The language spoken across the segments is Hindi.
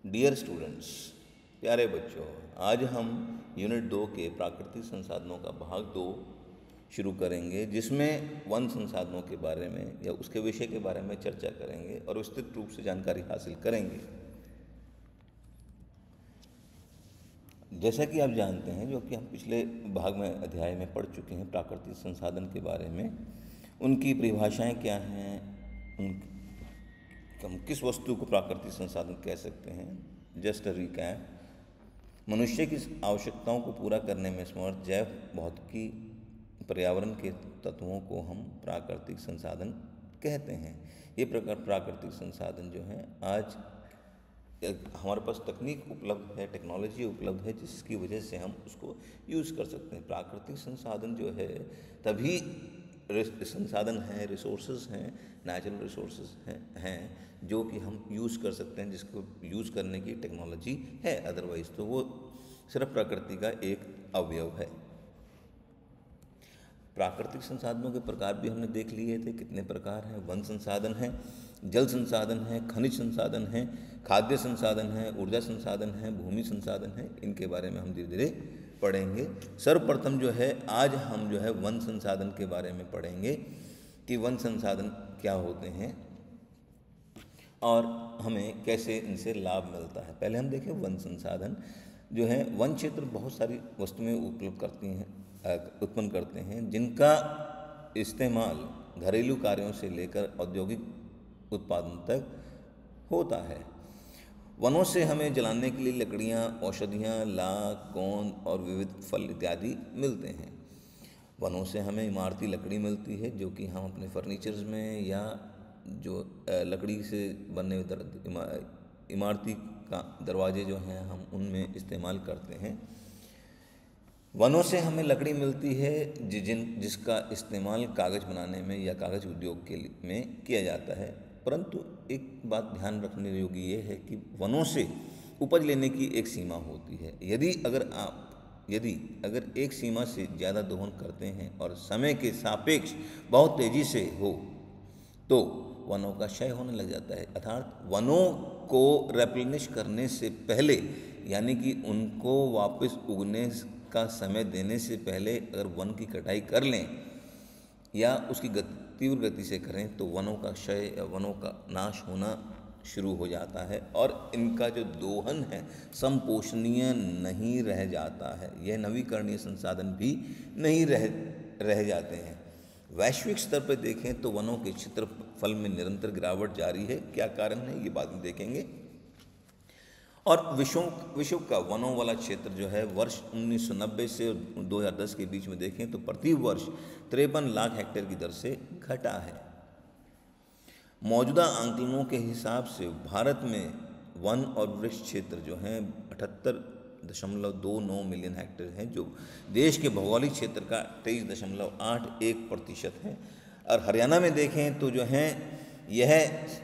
डियर स्टूडेंट्स, प्यारे बच्चों, आज हम यूनिट 2 के प्राकृतिक संसाधनों का भाग 2 शुरू करेंगे, जिसमें वन संसाधनों के बारे में या उसके विषय के बारे में चर्चा करेंगे और विस्तृत रूप से जानकारी हासिल करेंगे। जैसा कि आप जानते हैं, जो कि हम पिछले भाग में अध्याय में पढ़ चुके हैं, प्राकृतिक संसाधन के बारे में, उनकी परिभाषाएं क्या हैं, हम किस वस्तु को प्राकृतिक संसाधन कह सकते हैं। जस्ट रिकैप, मनुष्य की आवश्यकताओं को पूरा करने में समर्थ जैव भौतिकी पर्यावरण के तत्वों को हम प्राकृतिक संसाधन कहते हैं। ये प्रकार प्राकृतिक संसाधन जो हैं, आज हमारे पास तकनीक उपलब्ध है, टेक्नोलॉजी उपलब्ध है, जिसकी वजह से हम उसको यूज़ कर सकते हैं। प्राकृतिक संसाधन जो है तभी संसाधन हैं, रिसोर्सेज हैं, नेचुरल रिसोर्सेज हैं जो कि हम यूज़ कर सकते हैं, जिसको यूज़ करने की टेक्नोलॉजी है। अदरवाइज़ तो वो सिर्फ प्रकृति का एक अवयव है। प्राकृतिक संसाधनों के प्रकार भी हमने देख लिए थे, कितने प्रकार हैं। वन संसाधन है, जल संसाधन है, खनिज संसाधन है, खाद्य संसाधन है, ऊर्जा संसाधन है, भूमि संसाधन है। इनके बारे में हम धीरे धीरे पढ़ेंगे। सर्वप्रथम जो है, आज हम जो है वन संसाधन के बारे में पढ़ेंगे कि वन संसाधन क्या होते हैं और हमें कैसे इनसे लाभ मिलता है। पहले हम देखें वन संसाधन जो है, वन क्षेत्र बहुत सारी वस्तुएं उत्पन्न करते हैं, जिनका इस्तेमाल घरेलू कार्यों से लेकर औद्योगिक उत्पादन तक होता है। वनों से हमें जलाने के लिए लकड़ियाँ, औषधियाँ, लाख, गोंद और विविध फल इत्यादि मिलते हैं। वनों से हमें इमारती लकड़ी मिलती है, जो कि हम अपने फर्नीचर्स में या जो लकड़ी से बने इमारती का दरवाजे जो हैं, हम उनमें इस्तेमाल करते हैं। वनों से हमें लकड़ी मिलती है जिसका इस्तेमाल कागज़ बनाने में या कागज़ उद्योग में किया जाता है। परंतु एक बात ध्यान रखने योग्य ये है कि वनों से उपज लेने की एक सीमा होती है। यदि अगर एक सीमा से ज़्यादा दोहन करते हैं और समय के सापेक्ष बहुत तेज़ी से हो, तो वनों का क्षय होने लग जाता है। अर्थात वनों को रेप्लेनिश करने से पहले, यानी कि उनको वापस उगने का समय देने से पहले अगर वन की कटाई कर लें या उसकी तीव्र गति से करें, तो वनों का क्षय या वनों का नाश होना शुरू हो जाता है और इनका जो दोहन है संपोषणीय नहीं रह जाता है। यह नवीकरणीय संसाधन भी नहीं रह जाते हैं। वैश्विक स्तर पर देखें तो वनों के क्षेत्रफल में निरंतर गिरावट जारी है। क्या कारण है, ये बाद में देखेंगे। और विश्व का वनों वाला क्षेत्र जो है, वर्ष 1990 से 2010 के बीच में देखें तो प्रति वर्ष 53 लाख हेक्टेयर की दर से घटा है। मौजूदा आंकड़ों के हिसाब से भारत में वन और वृक्ष क्षेत्र जो हैं 78.29 मिलियन हेक्टेयर हैं, जो देश के भौगोलिक क्षेत्र का 23.81% है। और हरियाणा में देखें तो जो है यह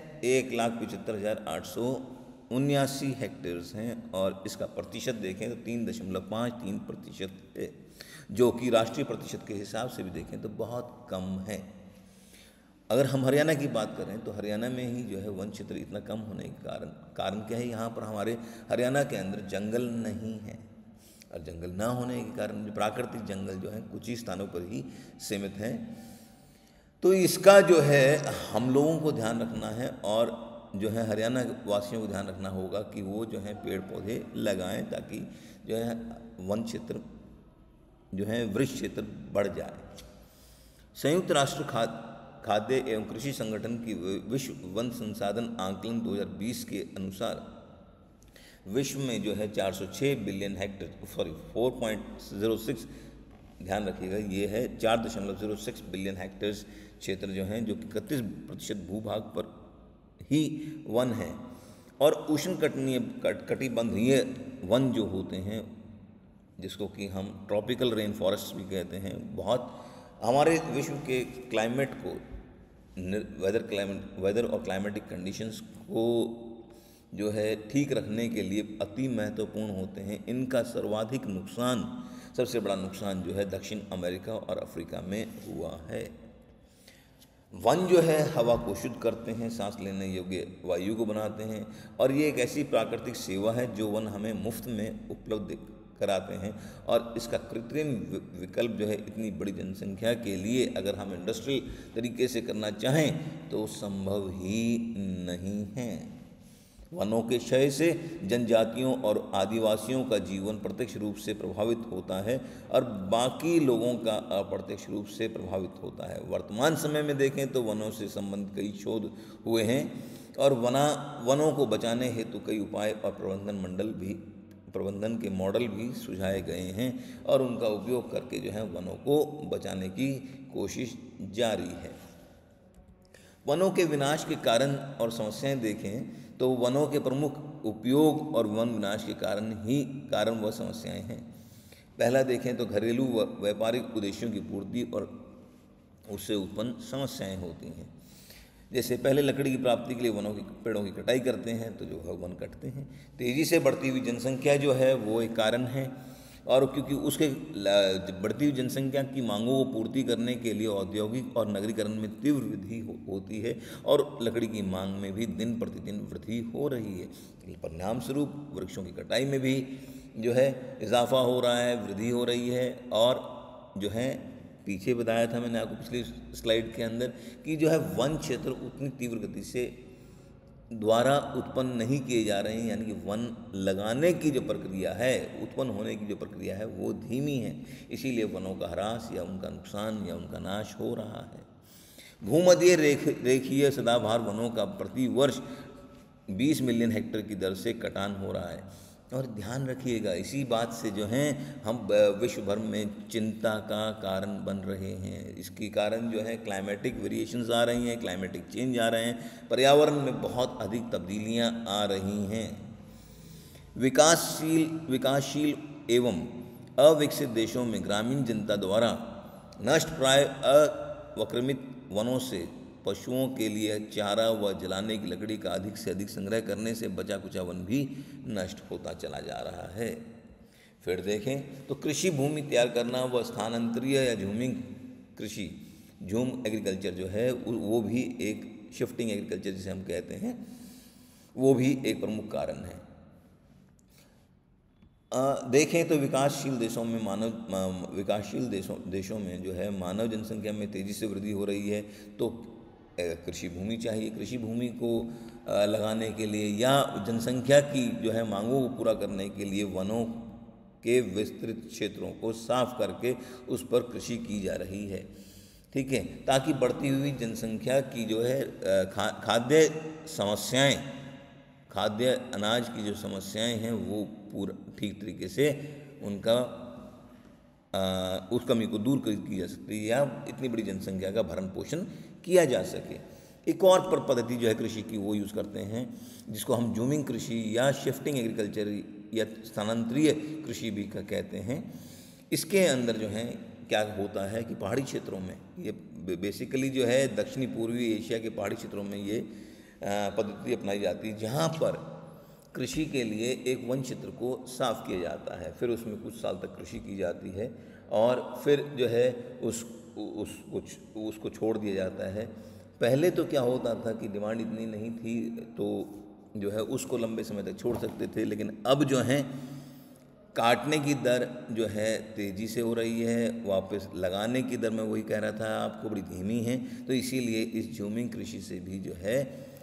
1,75,879 हेक्टेयर्स हैं और इसका प्रतिशत देखें तो 3.53% है, जो कि राष्ट्रीय प्रतिशत के हिसाब से भी देखें तो बहुत कम है। अगर हम हरियाणा की बात करें तो हरियाणा में ही जो है वन क्षेत्र इतना कम होने के कारण क्या है, यहाँ पर हमारे हरियाणा के अंदर जंगल नहीं है। और जंगल ना होने के कारण जो प्राकृतिक जंगल जो है कुछ ही स्थानों पर ही सीमित हैं। तो इसका जो है हम लोगों को ध्यान रखना है और जो है हरियाणा वासियों को ध्यान रखना होगा कि वो जो है पेड़ पौधे लगाएं, ताकि जो है वन क्षेत्र जो है वृक्ष क्षेत्र बढ़ जाए। संयुक्त राष्ट्र खाद्य एवं कृषि संगठन की विश्व वन संसाधन आंकलन 2020 के अनुसार विश्व में जो है 406 बिलियन हेक्टेयर 4.06, ध्यान रखिएगा, ये है 4.06 बिलियन हेक्टेयर क्षेत्र जो हैं, जो कि 31% भूभाग पर ही वन है। और कटिबंधीय वन जो होते हैं, जिसको कि हम ट्रॉपिकल रेन फॉरेस्ट भी कहते हैं, बहुत हमारे विश्व के क्लाइमेट को, वेदर और क्लाइमेटिक कंडीशंस को जो है ठीक रखने के लिए अति महत्वपूर्ण होते हैं। इनका सबसे बड़ा नुकसान जो है दक्षिण अमेरिका और अफ्रीका में हुआ है। वन जो है हवा को शुद्ध करते हैं, सांस लेने योग्य वायु को बनाते हैं, और ये एक ऐसी प्राकृतिक सेवा है जो वन हमें मुफ्त में उपलब्ध कराते हैं। और इसका कृत्रिम विकल्प जो है इतनी बड़ी जनसंख्या के लिए अगर हम इंडस्ट्रियल तरीके से करना चाहें तो संभव ही नहीं है। वनों के क्षय से जनजातियों और आदिवासियों का जीवन प्रत्यक्ष रूप से प्रभावित होता है और बाकी लोगों का अप्रत्यक्ष रूप से प्रभावित होता है। वर्तमान समय में देखें तो वनों से संबंधित कई शोध हुए हैं और वनों को बचाने हेतु कई उपाय और प्रबंधन के मॉडल भी सुझाए गए हैं और उनका उपयोग करके जो है वनों को बचाने की कोशिश जारी है। वनों के विनाश के कारण और समस्याएं देखें तो वनों के प्रमुख उपयोग और वन विनाश के कारण व समस्याएं हैं। पहला देखें तो घरेलू व व्यापारिक उद्देश्यों की पूर्ति और उससे उत्पन्न समस्याएं होती हैं। जैसे पहले लकड़ी की प्राप्ति के लिए पेड़ों की कटाई करते हैं तो जो है वन कटते हैं। तेज़ी से बढ़ती हुई जनसंख्या जो है वो एक कारण है, और क्योंकि उसके बढ़ती हुई जनसंख्या की मांगों को पूर्ति करने के लिए औद्योगिक और नगरीकरण में तीव्र वृद्धि होती है और लकड़ी की मांग में भी दिन प्रतिदिन वृद्धि हो रही है। परिणाम स्वरूप वृक्षों की कटाई में भी जो है इजाफा हो रहा है, वृद्धि हो रही है। और जो है पीछे बताया था मैंने आपको पिछली स्लाइड के अंदर कि जो है वन क्षेत्र उतनी तीव्र गति से द्वारा उत्पन्न नहीं किए जा रहे हैं, यानी कि वन लगाने की जो प्रक्रिया है, उत्पन्न होने की जो प्रक्रिया है वो धीमी है। इसीलिए वनों का ह्रास या उनका नुकसान या उनका नाश हो रहा है। भूमध्य रेखीय सदाबहार वनों का प्रति वर्ष 20 मिलियन हेक्टेयर की दर से कटान हो रहा है। और ध्यान रखिएगा, इसी बात से जो हैं हम विश्व भर में चिंता का कारण बन रहे हैं। इसके कारण जो है क्लाइमेटिक वेरिएशंस आ रही हैं, क्लाइमेटिक चेंज आ रहे हैं, पर्यावरण में बहुत अधिक तब्दीलियां आ रही हैं। विकासशील एवं अविकसित देशों में ग्रामीण जनता द्वारा नष्ट प्राय अवक्रमित वनों से पशुओं के लिए चारा व जलाने की लकड़ी का अधिक से अधिक संग्रह करने से बचा कुचा वन भी नष्ट होता चला जा रहा है। फिर देखें तो कृषि भूमि तैयार करना व स्थानांतरीय या झूमिंग कृषि, झूम एग्रीकल्चर जो है वो भी एक शिफ्टिंग एग्रीकल्चर जिसे हम कहते हैं, वो भी एक प्रमुख कारण है। देखें तो विकासशील देशों में जो है मानव जनसंख्या में तेज़ी से वृद्धि हो रही है, तो कृषि भूमि चाहिए। कृषि भूमि को लगाने के लिए या जनसंख्या की जो है मांगों को पूरा करने के लिए वनों के विस्तृत क्षेत्रों को साफ करके उस पर कृषि की जा रही है, ठीक है, ताकि बढ़ती हुई जनसंख्या की जो है खाद्य अनाज की जो समस्याएं हैं वो पूरा ठीक तरीके से उस कमी को दूर की जा सकती है या इतनी बड़ी जनसंख्या का भरण पोषण किया जा सके। एक और पद्धति जो है कृषि की वो यूज़ करते हैं जिसको हम जूमिंग कृषि या शिफ्टिंग एग्रीकल्चर या स्थानांतरीय कृषि भी कहते हैं। इसके अंदर जो है क्या होता है कि पहाड़ी क्षेत्रों में ये बेसिकली जो है दक्षिणी पूर्वी एशिया के पहाड़ी क्षेत्रों में ये पद्धति अपनाई जाती है, जहाँ पर कृषि के लिए एक वन क्षेत्र को साफ किया जाता है, फिर उसमें कुछ साल तक कृषि की जाती है और फिर जो है उसको छोड़ दिया जाता है। पहले तो क्या होता था कि डिमांड इतनी नहीं थी तो जो है उसको लंबे समय तक छोड़ सकते थे, लेकिन अब जो है काटने की दर जो है तेज़ी से हो रही है, वापस लगाने की दर मैं वही कह रहा था आपको बड़ी धीमी है। तो इसीलिए इस जूमिंग कृषि से भी जो है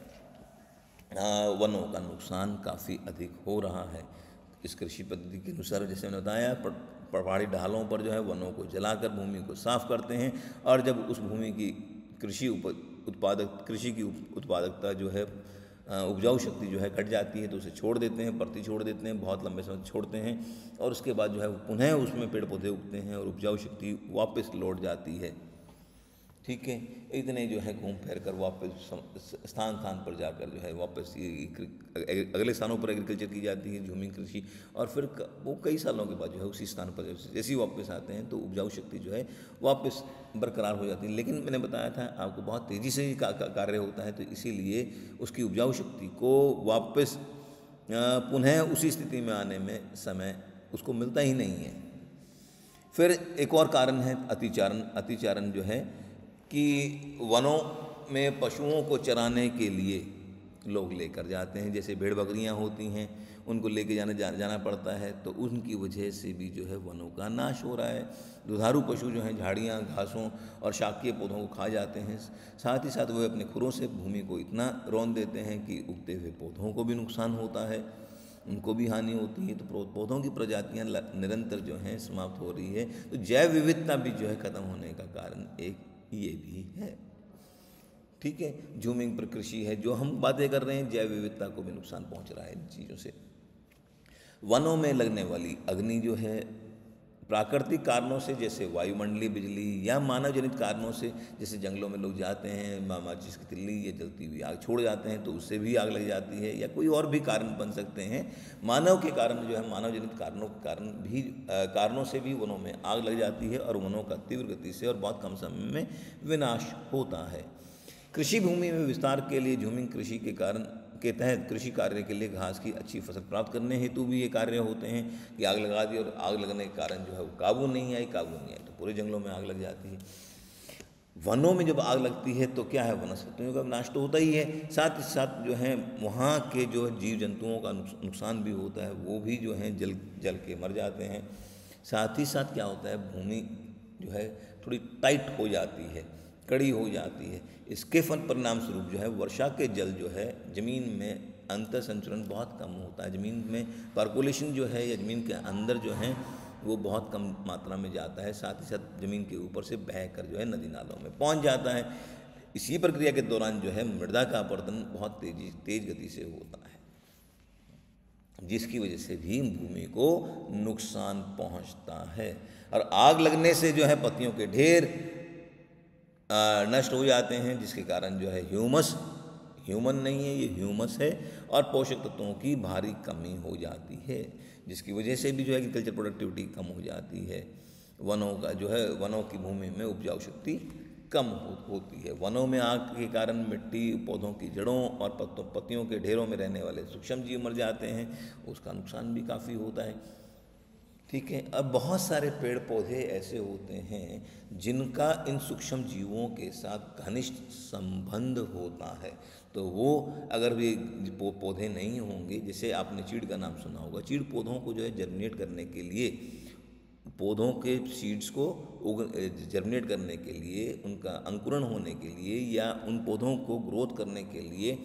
वनों का नुकसान काफ़ी अधिक हो रहा है। इस कृषि पद्धति के अनुसार जैसे मैंने बताया पहाड़ी ढालों पर जो है वनों को जलाकर भूमि को साफ करते हैं और जब उस भूमि की कृषि की उत्पादकता जो है उपजाऊ शक्ति जो है घट जाती है तो उसे छोड़ देते हैं, परती छोड़ देते हैं, बहुत लंबे समय छोड़ते हैं और उसके बाद जो है पुनः उसमें पेड़ पौधे उगते हैं और उपजाऊ शक्ति वापस लौट जाती है, ठीक है। इतने जो है घूम फिर कर वापस स्थान पर जाकर जो है वापस अगले स्थानों पर एग्रीकल्चर की जाती है, जूमिंग कृषि, और फिर वो कई सालों के बाद जो है उसी स्थान पर जैसे ही वापस आते हैं तो उपजाऊ शक्ति जो है वापस बरकरार हो जाती है। लेकिन मैंने बताया था आपको बहुत तेज़ी से ही कार्य होता है, तो इसीलिए उसकी उपजाऊ शक्ति को वापस पुनः उसी स्थिति में आने में समय उसको मिलता ही नहीं है। फिर एक और कारण है अतिचारण जो है कि वनों में पशुओं को चराने के लिए लोग लेकर जाते हैं, जैसे भेड़ बकरियां होती हैं उनको लेके जाना पड़ता है, तो उनकी वजह से भी जो है वनों का नाश हो रहा है। दुधारू पशु जो हैं झाड़ियाँ, घासों और शाकीय पौधों को खा जाते हैं, साथ ही साथ वे अपने खुरों से भूमि को इतना रौंद देते हैं कि उगते हुए पौधों को भी नुकसान होता है, उनको भी हानि होती है। तो पौधों की प्रजातियाँ निरंतर जो हैं समाप्त हो रही है। तो जैव विविधता भी जो है ख़त्म होने का कारण एक ये भी है। ठीक है, जूमिंग पर कृषि है, जो हम बातें कर रहे हैं, जैव विविधता को भी नुकसान पहुंच रहा है इन चीज़ों से। वनों में लगने वाली अग्नि जो है प्राकृतिक कारणों से, जैसे वायुमंडलीय बिजली, या मानव जनित कारणों से, जैसे जंगलों में लोग जाते हैं, माचिस की तिल्ली या जलती हुई आग छोड़ जाते हैं तो उससे भी आग लग जाती है, या कोई और भी कारण बन सकते हैं। मानव के कारण जो है, मानव जनित कारणों के कारण भी कारणों से भी वनों में आग लग जाती है और वनों का तीव्र गति से और बहुत कम समय में विनाश होता है। कृषि भूमि में विस्तार के लिए झूमिंग कृषि के तहत कृषि कार्य के लिए घास की अच्छी फसल प्राप्त करने हेतु भी ये कार्य होते हैं कि आग लगा दी और आग लगने के कारण जो है वो काबू नहीं आई तो पूरे जंगलों में आग लग जाती है। वनों में जब आग लगती है तो क्या है, वनस्पतियों का विनाश तो होता ही है, साथ ही साथ जो है वहाँ के जो जीव जंतुओं का नुकसान भी होता है, वो भी जो है जल के मर जाते हैं। साथ ही साथ क्या होता है, भूमि जो है थोड़ी टाइट हो जाती है, कड़ी हो जाती है। इसके परिणाम स्वरूप जो है वर्षा के जल जो है ज़मीन में अंतर संचरण बहुत कम होता है, ज़मीन में पर्कोलेशन जो है या ज़मीन के अंदर जो है वो बहुत कम मात्रा में जाता है, साथ ही साथ ज़मीन के ऊपर से बह कर जो है नदी नालों में पहुंच जाता है। इसी प्रक्रिया के दौरान जो है मृदा का अपरदन बहुत तेज गति से होता है, जिसकी वजह से भी भूमि को नुकसान पहुंचता है। और आग लगने से जो है पत्तियों के ढेर नष्ट हो जाते हैं, जिसके कारण जो है ह्यूमन नहीं है, ये ह्यूमस है, और पोषक तत्वों की भारी कमी हो जाती है, जिसकी वजह से भी जो है एग्रीकल्चर प्रोडक्टिविटी कम हो जाती है। वनों का जो है, वनों की भूमि में उपजाऊ शक्ति कम होती है। वनों में आग के कारण मिट्टी, पौधों की जड़ों और पत्तियों के ढेरों में रहने वाले सूक्ष्म जीव मर जाते हैं, उसका नुकसान भी काफ़ी होता है। ठीक है, अब बहुत सारे पेड़ पौधे ऐसे होते हैं जिनका इन सूक्ष्म जीवों के साथ घनिष्ठ संबंध होता है, तो वो अगर वे पौधे नहीं होंगे, जैसे आपने चीड़ का नाम सुना होगा, चीड़ पौधों को जो है जर्मिनेट करने के लिए, पौधों के सीड्स को जर्मिनेट करने के लिए, उनका अंकुरण होने के लिए, या उन पौधों को ग्रोथ करने के लिए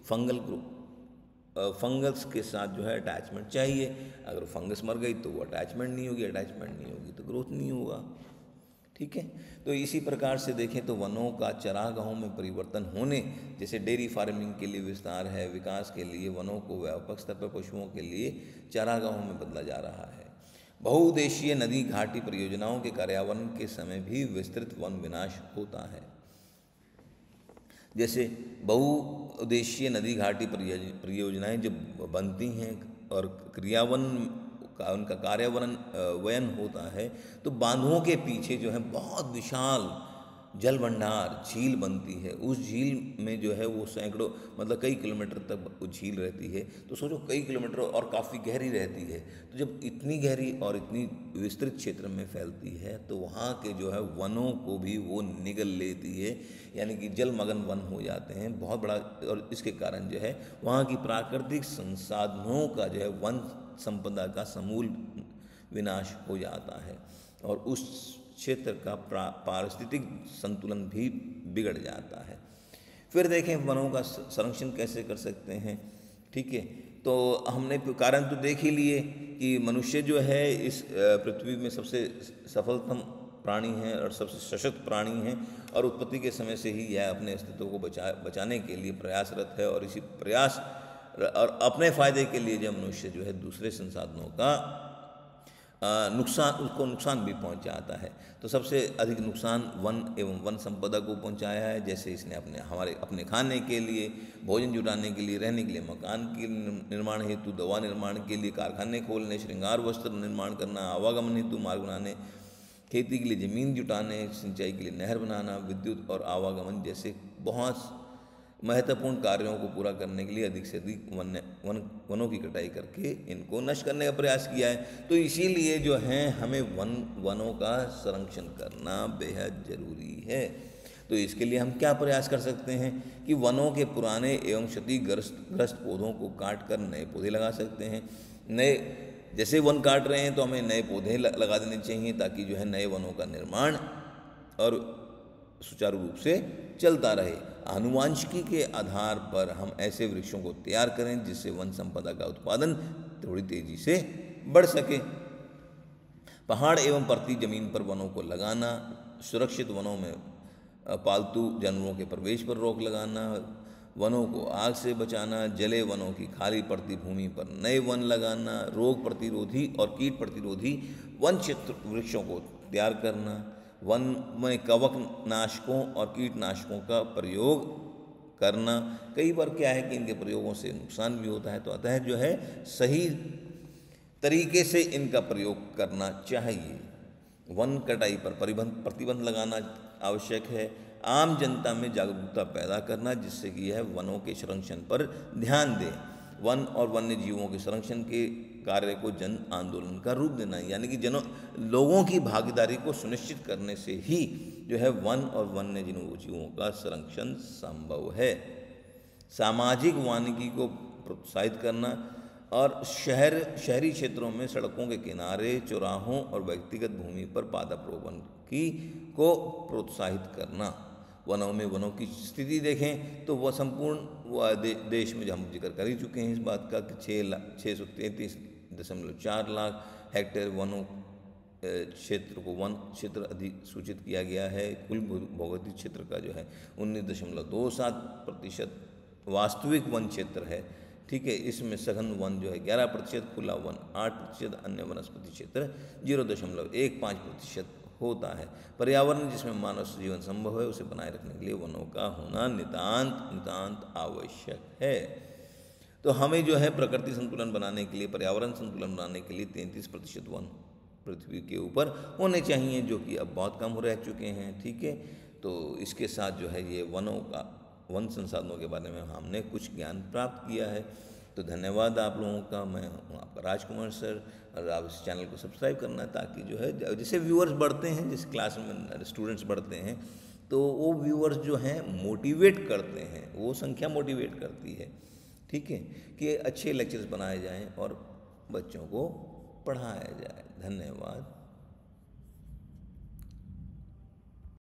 फंगस के साथ जो है अटैचमेंट चाहिए। अगर फंगस मर गई तो वो अटैचमेंट नहीं होगी तो ग्रोथ नहीं होगा। ठीक है, तो इसी प्रकार से देखें तो वनों का चरागाहों में परिवर्तन होने, जैसे डेयरी फार्मिंग के लिए विस्तार है, विकास के लिए वनों को व्यापक स्तर पर पशुओं के लिए चारागाहों में बदला जा रहा है। बहुउद्देशीय नदी घाटी परियोजनाओं के कार्यान्वयन के समय भी विस्तृत वन विनाश होता है। जैसे बहुउद्देशीय नदी घाटी परियोजनाएं जब बनती हैं और उनका कार्यान्वयन होता है, तो बांधों के पीछे जो है बहुत विशाल जल भंडार झील बनती है। उस झील में जो है वो सैकड़ों मतलब कई किलोमीटर तक वो झील रहती है, तो सोचो कई किलोमीटर और काफ़ी गहरी रहती है। तो जब इतनी गहरी और इतनी विस्तृत क्षेत्र में फैलती है तो वहाँ के जो है वनों को भी वो निगल लेती है, यानी कि जलमग्न वन हो जाते हैं बहुत बड़ा। और इसके कारण जो है वहाँ की प्राकृतिक संसाधनों का जो है वन संपदा का समूल विनाश हो जाता है और उस क्षेत्र का पारिस्थितिक संतुलन भी बिगड़ जाता है। फिर देखें वनों का संरक्षण कैसे कर सकते हैं। ठीक है, तो हमने कारण तो देख ही लिए कि मनुष्य जो है इस पृथ्वी में सबसे सफलतम प्राणी है और सबसे सशक्त प्राणी है, और उत्पत्ति के समय से ही यह अपने अस्तित्व को बचाने के लिए प्रयासरत है। और इसी प्रयास और अपने फायदे के लिए जो मनुष्य जो है दूसरे संसाधनों का नुकसान भी पहुंचाता है। तो सबसे अधिक नुकसान वन एवं वन संपदा को पहुंचाया है। जैसे इसने अपने खाने के लिए, भोजन जुटाने के लिए, रहने के लिए मकान के निर्माण हेतु, दवा निर्माण के लिए कारखाने खोलने, श्रृंगार वस्त्र निर्माण करना, आवागमन हेतु मार्ग बनाने, खेती के लिए ज़मीन जुटाने, सिंचाई के लिए नहर बनाना, विद्युत और आवागमन जैसे बहुत महत्वपूर्ण कार्यों को पूरा करने के लिए अधिक से अधिक वनों की कटाई करके इनको नष्ट करने का प्रयास किया है। तो इसीलिए जो है हमें वनों का संरक्षण करना बेहद ज़रूरी है। तो इसके लिए हम क्या प्रयास कर सकते हैं कि वनों के पुराने एवं क्षतिग्रस्त पौधों को काट कर नए पौधे लगा सकते हैं। नए जैसे वन काट रहे हैं तो हमें नए पौधे लगा देने चाहिए, ताकि जो है नए वनों का निर्माण और सुचारू रूप से चलता रहे। आनुवांशिकी के आधार पर हम ऐसे वृक्षों को तैयार करें जिससे वन संपदा का उत्पादन थोड़ी तेजी से बढ़ सके। पहाड़ एवं परती जमीन पर वनों को लगाना, सुरक्षित वनों में पालतू जानवरों के प्रवेश पर रोक लगाना, वनों को आग से बचाना, जले वनों की खाली पड़ती भूमि पर नए वन लगाना, रोग प्रतिरोधी और कीट प्रतिरोधी वन क्षेत्र वृक्षों को तैयार करना, वन में कवक नाशकों और कीटनाशकों का प्रयोग करना। कई बार क्या है कि इनके प्रयोगों से नुकसान भी होता है, तो अतः जो है सही तरीके से इनका प्रयोग करना चाहिए। वन कटाई पर प्रतिबंध लगाना आवश्यक है। आम जनता में जागरूकता पैदा करना जिससे कि यह वनों के संरक्षण पर ध्यान दे। वन और वन्य जीवों के संरक्षण के कार्य को जन आंदोलन का रूप देना, यानी कि लोगों की भागीदारी को सुनिश्चित करने से ही जो है वन और वन्य जीवों का संरक्षण संभव है। सामाजिक वानिकी को प्रोत्साहित करना और शहरी क्षेत्रों में सड़कों के किनारे, चौराहों और व्यक्तिगत भूमि पर पौधारोपण को प्रोत्साहित करना। वनों में वनों की स्थिति देखें तो वह संपूर्ण देश में हम जिक्र कर ही चुके हैं इस बात का कि 633.4 लाख हेक्टेयर वनों क्षेत्र को वन क्षेत्र अधिसूचित किया गया है। कुल भौगोलिक क्षेत्र का जो है 19.27% वास्तविक वन क्षेत्र है। ठीक है, इसमें सघन वन जो है 11%, खुला वन 8%, अन्य वनस्पति क्षेत्र 0.15% होता है। पर्यावरण जिसमें मानव जीवन संभव है उसे बनाए रखने के लिए वनों का होना नितांत आवश्यक है। तो हमें जो है प्रकृति संतुलन बनाने के लिए, पर्यावरण संतुलन बनाने के लिए 33% वन पृथ्वी के ऊपर होने चाहिए, जो कि अब बहुत कम हो रह चुके हैं। ठीक है, तो इसके साथ जो है ये वन संसाधनों के बारे में हमने कुछ ज्ञान प्राप्त किया है। तो धन्यवाद आप लोगों का। मैं हूँ आपका राजकुमार सर, और आप इस चैनल को सब्सक्राइब करना, ताकि जो है जैसे व्यूअर्स बढ़ते हैं, जिस क्लास में स्टूडेंट्स बढ़ते हैं, तो वो व्यूअर्स जो हैं मोटिवेट करते हैं, वो संख्या मोटिवेट करती है। ठीक है, कि अच्छे लेक्चर्स बनाए जाएं और बच्चों को पढ़ाया जाए। धन्यवाद।